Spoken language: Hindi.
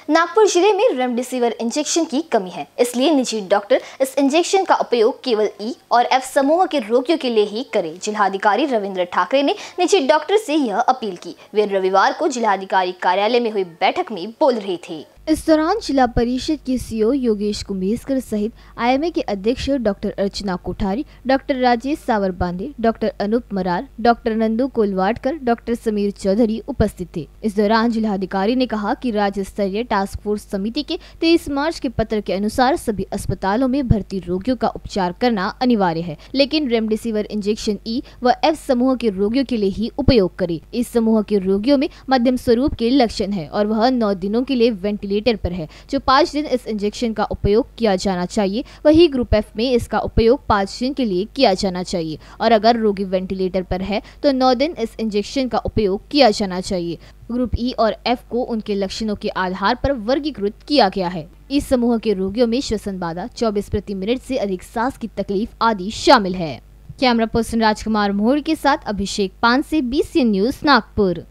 नागपुर जिले में रेमडेसिविर इंजेक्शन की कमी है, इसलिए निजी डॉक्टर इस इंजेक्शन का उपयोग केवल ई और एफ समूह के रोगियों के लिए ही करें। जिलाधिकारी रविंद्र ठाकरे ने निजी डॉक्टर से यह अपील की। वे रविवार को जिलाधिकारी कार्यालय में हुई बैठक में बोल रहे थे। इस दौरान जिला परिषद के सीईओ योगेश कुंभेस्कर सहित आईएमए के अध्यक्ष doctor Archana Kothari, doctor Rajesh Savarbande, doctor Anup Marar, doctor Nandu Kolwadkar, doctor Sameer Chaudhary उपस्थित थे। इस दौरान जिलाधिकारी ने कहा कि राज्य स्तरीय टास्क फोर्स समिति के 23 मार्च के पत्र के अनुसार सभी अस्पतालों में भर्ती रोगियों का उपचार करना अनिवार्य है, लेकिन रेमडेसिविर इंजेक्शन ई व एफ समूह के रोगियों के लिए ही उपयोग करे। इस समूह के रोगियों में मध्यम स्वरूप के लक्षण है और वह 9 दिनों के लिए वेंटिलेटर पर है, जो 5 दिन इस इंजेक्शन का उपयोग किया जाना चाहिए। वही ग्रुप एफ में इसका उपयोग 5 दिन के लिए किया जाना चाहिए और अगर रोगी वेंटिलेटर पर है तो 9 दिन इस इंजेक्शन का उपयोग किया जाना चाहिए। ग्रुप ई और एफ को उनके लक्षणों के आधार पर वर्गीकृत किया गया है। इस समूह के रोगियों में श्वसन बाधा, 24 प्रति मिनट से अधिक सांस की तकलीफ आदि शामिल है। कैमरा पर्सन राजकुमार मोहड़ के साथ अभिषेक पान से BCN न्यूज नागपुर।